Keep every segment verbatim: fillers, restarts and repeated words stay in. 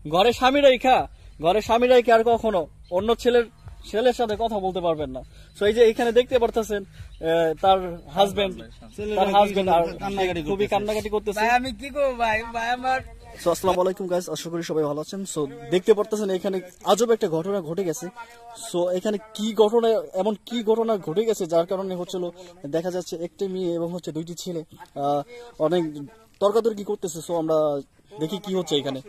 ঘরে স্বামী রেখা ঘরে স্বামী রেখা আর কখনো অন্য ছেলের ছেলের সাথে কথা বলতে পারবেন না। তো এই যে এখানে দেখতে পারতেছেন তার হাজবেন্ড তার হাজবেন্ড খুবই কান্নাকাটি করতেছে। আমি কি করবো ভাই ভাই আমার। সো আসসালামু আলাইকুম গাইস, আশা করি সবাই ভালো আছেন। সো দেখতে পারতেছেন এখানে আজব একটা ঘটনা ঘটে গেছে। সো এখানে কি ঘটনা এমন কি ঘটনা ঘটে গেছে যার কারণে হচ্ছিল দেখা যাচ্ছে একটি মেয়ে এবং হচ্ছে দুইটি ছেলে অনেক তর্কাতর্কি করতেছে। সো আমরা দেখি কি হচ্ছে এখানে।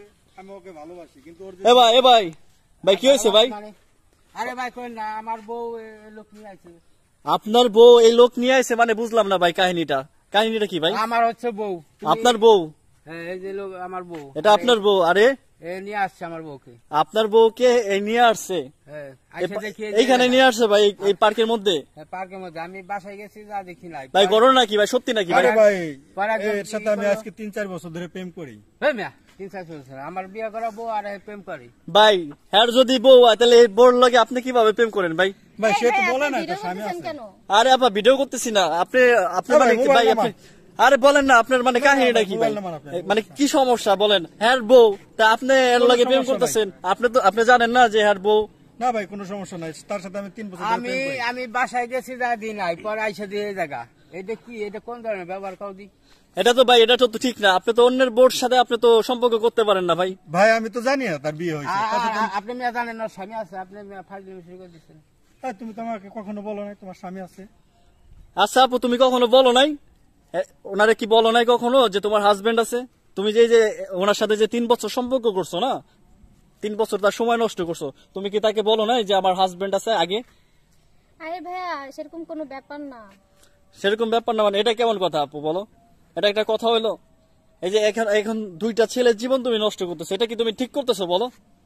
এ ভাই এ ভাই ভাই কি হয়েছে ভাই? আরে ভাই কই না, আমার বউ লোক নিয়ে আইছে। আপনার বউ এই লোক নিয়ে আইছে মানে বুঝলাম না ভাই কাহিনীটা কাহিনীটা কি ভাই? আমার হচ্ছে বউ। আপনার বউ? হ্যাঁ এই যে লোক আমার বউ। এটা আপনার বউ? আরে এ নিয়ে আসছে আমার বউকে। আপনার বউকে এই নিয়ে আসছে? হ্যাঁ আইসা দেখি এইখানে নিয়ে আসছে ভাই এই পার্কের মধ্যে? হ্যাঁ পার্কের মধ্যে। আমি বাসায় গেছি যা দেখি নাই ভাই। ঘটনা নাকি ভাই? সত্যি নাকি ভাই? আরে ভাই এর সাথে আমি আজকে তিন চার বছর ধরে প্রেম করি। হ্যাঁ মিয়া তিন চার বছর আমার বিয়ে করা বউ আর প্রেম করি ভাই। হ্যাঁ যদি বউ হয় তাহলে এই বউর লাগে আপনি কিভাবে প্রেম করেন ভাই? ভাই সে তো বলে না তো স্বামী আছে। আরে আপা ভিডিও করতেছি না। আপনি আপনি মানে কি ভাই আপনি আরে বলেন না আপনার মানে কাহিনীটা কি ভাই? মানে কি সমস্যা বলেন? হ্যাঁ বউ তা আপনি এর লাগে প্রেম করতেছেন? আপনি তো আপনি জানেন না যে হ্যাঁ বউ? না ভাই কোনো সমস্যা নাই, তার সাথে আমি তিন বছর আমি আমি বাসায় গেছি যা দিন নাই পরে আইসা দিয়ে জায়গা। এটা কি এটা কোন ধরনের ব্যবহার কাউ দি? এটা তো ভাই এটা তো ঠিক না। আপনি তো অন্যের বোর সাথে আপনি তো সম্পর্ক করতে পারেন না ভাই। ভাই আমি তো জানি না তার বিয়ে হয়েছে। আপনি মিয়া জানেন না স্বামী আছে? আপনি মিয়া ফাজলামি শুরু করে দিচ্ছেন। তুমি তো আমাকে কখনো বলো নাই তোমার স্বামী আছে। আচ্ছা আপু তুমি কখনো বলো নাই ওনারে? কি বলো নাই কখনো যে তোমার হাজবেন্ড আছে? তুমি যে যে ওনার সাথে যে তিন বছর সম্পর্ক করছো না, তিন বছর তার সময় নষ্ট করছো, তুমি কি তাকে বলো নাই যে আমার হাজবেন্ড আছে আগে? আরে ভাইয়া সেরকম কোনো ব্যাপার না। সেরকম ব্যাপার না মানে এটা কেমন কথা আপু বলো? এটা একটা কথা হইলো? এই যে এখন এখন দুইটা ছেলের জীবন তুমি নষ্ট করতেছো, এটা কি তুমি ঠিক করতেছো বলো?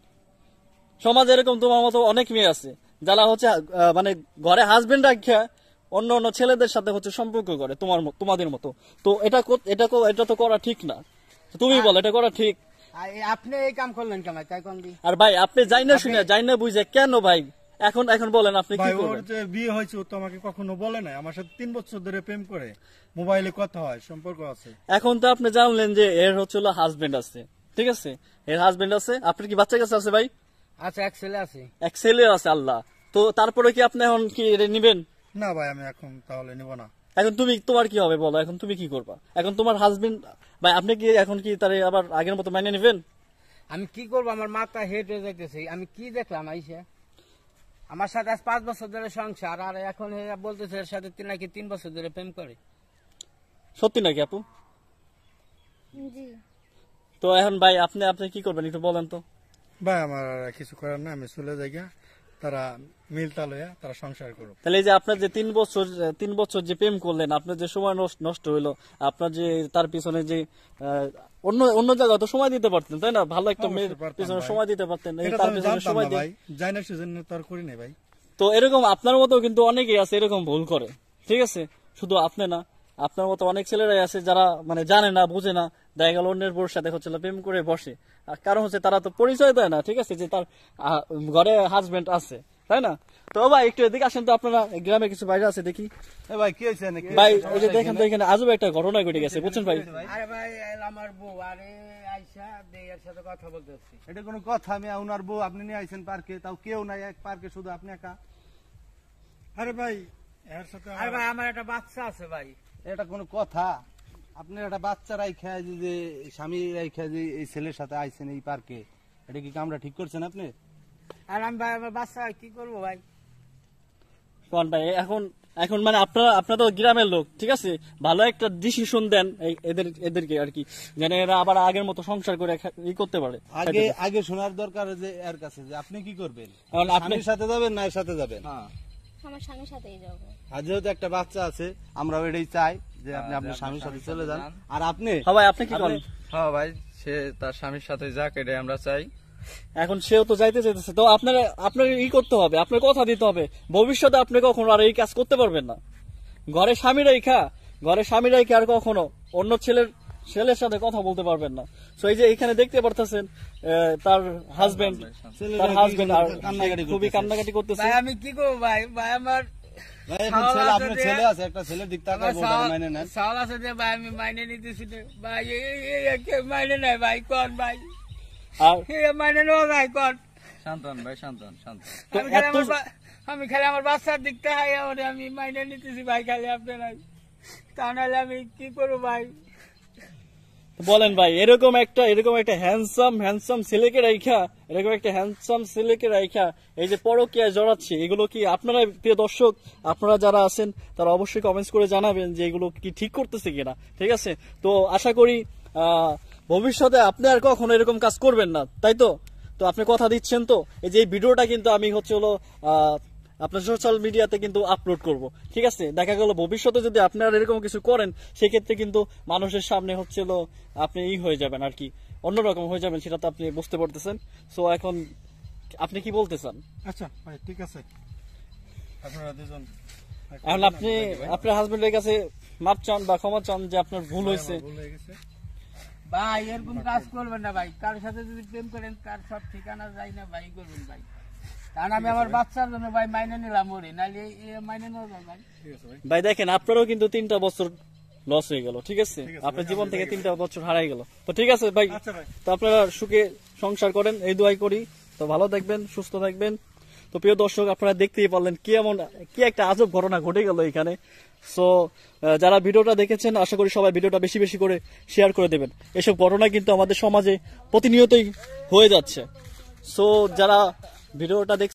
সমাজে এরকম তোমার মতো অনেক মেয়ে আছে যারা হচ্ছে মানে ঘরে হাজবেন্ড রাখা অন্য অন্য ছেলেদের সাথে হচ্ছে সম্পর্ক করে তোমার তোমাদের মতো। তো এটা এটা এটা তো করা ঠিক না। তুমি বলো এটা করা ঠিক? আপনি এই কাম করলেন কেন? আর ভাই আপনি যাই না শুনে যাই না বুঝে কেন ভাই এখন এখন বলেন আপনি কি করবেন? ওর যে বিয়ে হয়েছে ও তো আমাকে কখনো বলে নাই। আমার সাথে তিন বছর ধরে প্রেম করে, মোবাইলে কথা হয়, সম্পর্ক আছে। এখন তো আপনি জানলেন যে এর হচ্ছে হাজবেন্ড আছে, ঠিক আছে? এর হাজবেন্ড আছে। আপনার কি বাচ্চা কাছে আছে ভাই? আচ্ছা এক ছেলে আছে। এক ছেলে আছে। আল্লাহ। তো তারপরে কি আপনি এখন কি এটা নিবেন? না ভাই আমি এখন তাহলে নিব না। এখন তুমি তোমার কি হবে বলো? এখন তুমি কি করবা? এখন তোমার হাজবেন্ড ভাই আপনি কি এখন কি তারে আবার আগের মতো মাইনে নিবেন? আমি কি করবো? আমার মাথা হেট হয়ে যাইতেছে। আমি কি দেখলাম আইসা আমার সাথে আজ পাঁচ বছর ধরে সংসার আর এখন বলতেছে এর সাথে নাকি তিন বছর ধরে প্রেম করে। সত্যি নাকি আপু? জি। তো এখন ভাই আপনি আপনি কি করবেন একটু বলেন তো? ভাই আমার কিছু করার না, আমি চলে যাই, তারা মিলতা লয়া তারা সংসার করুক। তাহলে যে আপনার যে তিন বছর তিন বছর যে প্রেম করলেন, আপনার যে সময় নষ্ট হইলো, আপনার যে তার পিছনে যে অন্য অন্য জায়গায় তো সময় দিতে পারতেন তাই না? ভালো একটা মেয়ের পিছনে সময় দিতে পারতেন। তার পিছনে সময় দিয়ে যাই না সেজন্য তার করি নাই ভাই। তো এরকম আপনার মতো কিন্তু অনেকেই আছে এরকম ভুল করে, ঠিক আছে? শুধু আপনি না, আপনার মতো অনেক ছেলেরাই আছে যারা মানে জানে না বুঝে না, দেখা গেল অন্যের বোর সাথে হচ্ছে প্রেম করে বসে। কারণ হচ্ছে তারা তো পরিচয় দেয় না, ঠিক আছে, যে তার ঘরে হাজবেন্ড আছে, তাই না? তো ভাই একটু এদিকে আসেন তো, আপনারা গ্রামে কিছু বাইরে আছে দেখি। ভাই কি হয়েছে ভাই? ওই যে দেখেন তো এখানে আজব একটা ঘটনা ঘটে গেছে, বুঝছেন ভাই? আরে ভাই আমার বউ আরে আইসা দেয়ার সাথে কথা বলতেছি। এটা কোনো কথা? আমি ওনার বউ আপনি নিয়ে আইছেন পার্কে, তাও কেউ নাই এক পার্কে, শুধু আপনি একা। আরে ভাই এর সাথে আরে ভাই আমার একটা বাচ্চা আছে ভাই। এটা কোনো কথা? আপনি একটা বাচ্চা রাইখা যে স্বামী রাইখা যে এই ছেলের সাথে আইছেন এই পার্কে, এটা কি কামটা ঠিক করছেন আপনি? আর আমি ভাই আমার বাচ্চা কি করবো ভাই? কোন ভাই এখন এখন মানে আপনারা আপনারা তো গ্রামের লোক, ঠিক আছে, ভালো একটা ডিসিশন দেন এদের এদেরকে আর কি, যেন এরা আবার আগের মতো সংসার করে ই করতে পারে। আগে আগে শোনার দরকার যে এর কাছে যে আপনি কি করবেন, স্বামীর সাথে যাবেন না এর সাথে যাবেন? হ্যাঁ আমার স্বামীর সাথেই যাব। আর যেহেতু একটা বাচ্চা আছে আমরা এটাই চাই যে আপনি আপনার স্বামীর সাথে চলে যান। আর আপনি হ্যাঁ ভাই আপনি কি করেন? হ্যাঁ ভাই সে তার স্বামীর সাথে যাক, এটাই আমরা চাই। এখন সেও তো যাইতে চাইতেছে, তো আপনার আপনার ই করতে হবে, আপনার কথা দিতে হবে, ভবিষ্যতে আপনি কখনো আর এই কাজ করতে পারবেন না। ঘরে স্বামী রেখা ঘরে স্বামী রেখা আর কখনো অন্য ছেলের ছেলের সাথে কথা বলতে পারবেন না। তো এই যে এখানে দেখতে পারতেছেন তার হাজবেন্ড তার হাজবেন্ড আর খুবই কান্নাকাটি করতেছে। ভাই আমি কি করবো ভাই? ভাই আমার ছেলে আছে, একটা ছেলের দিক থেকে মাইনে নেন। সাল আছে যে ভাই আমি মাইনে নিতেছি ভাই, মাইনে নাই ভাই। কোন ভাই আর এটা মাইনে নেওয়া যায় কর। শান্ত হন ভাই, শান্ত হন, শান্ত হন। তো আমি খালি এত আমার বা- আমি খালি আমার বাচ্চার দিকটা হাই আমি মাইনে নিতেছি ভাই, খালি আপনারা তা নাহলে আমি কি করবো ভাই। বলেন ভাই, এরকম একটা এরকম একটা হ্যান্ডসাম হ্যান্ডসাম ছেলেকে রাইখা এরকম একটা হ্যান্ডসাম ছেলেকে রাইখা এই যে পরকীয়ায় জড়াচ্ছে, এগুলো কি আপনারা প্রিয় দর্শক আপনারা যারা আছেন তারা অবশ্যই কমেন্টস করে জানাবেন যে এগুলো কি ঠিক করতেছে কিনা, ঠিক আছে? তো আশা করি আহ ভবিষ্যতে আপনি আর কখনো এরকম কাজ করবেন না, তাই তো? তো আপনি কথা দিচ্ছেন তো? এই যে এই ভিডিওটা কিন্তু আমি হচ্ছে হলো আহ আপনার সোশ্যাল মিডিয়াতে কিন্তু আপলোড করব, ঠিক আছে? দেখা গেল ভবিষ্যতে যদি আপনারা এরকম কিছু করেন সেক্ষেত্রে কিন্তু মানুষের সামনে হচ্ছে হলো আপনি ই হয়ে যাবেন আর কি, অন্যরকম হয়ে যাবেন, সেটা তো আপনি বুঝতে পারতেছেন। সো এখন আপনি কি বলতে চান? আচ্ছা ভাই ঠিক আছে, আপনারা দুজন এখন আপনি আপনার হাজবেন্ডের কাছে মাপ চান বা ক্ষমা চান যে আপনার ভুল হয়েছে। ভুল হয়ে গেছে। ভাই এরকম কাজ করবেন না ভাই, কার সাথে যদি প্রেম করেন তার সব ঠিকানা যাই না ভাই, করবেন ভাই। কারণ আমি আমার বাচ্চার জন্য ভাই মাইনে নিলাম ওরে, নাহলে এ মাইনে নেওয়া যায় ভাই। ভাই দেখেন, আপনারও কিন্তু তিনটা বছর লস হয়ে গেল, ঠিক আছে? আপনার জীবন থেকে তিনটা বছর হারাই গেল। তো ঠিক আছে ভাই, আচ্ছা ভাই। তো আপনারা সুখে সংসার করেন এই দোয়াই করি। তো ভালো থাকবেন, সুস্থ থাকবেন। তো প্রিয় দর্শক আপনারা দেখতেই পারলেন কি এমন কি একটা আজব ঘটনা ঘটে গেল এখানে। সো যারা ভিডিওটা দেখেছেন আশা করি সবাই ভিডিওটা বেশি বেশি করে শেয়ার করে দেবেন। এসব ঘটনা কিন্তু আমাদের সমাজে প্রতিনিয়তই হয়ে যাচ্ছে। সো যারা ভিডিওটা দেখ